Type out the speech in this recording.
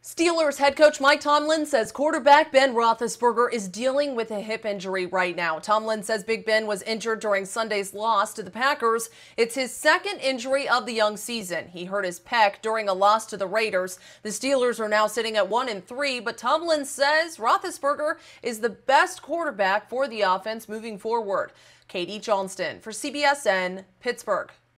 Steelers head coach Mike Tomlin says quarterback Ben Roethlisberger is dealing with a hip injury right now. Tomlin says Big Ben was injured during Sunday's loss to the Packers. It's his second injury of the young season. He hurt his pec during a loss to the Raiders. The Steelers are now sitting at 1-3, but Tomlin says Roethlisberger is the best quarterback for the offense moving forward. Katie Johnston for CBSN, Pittsburgh.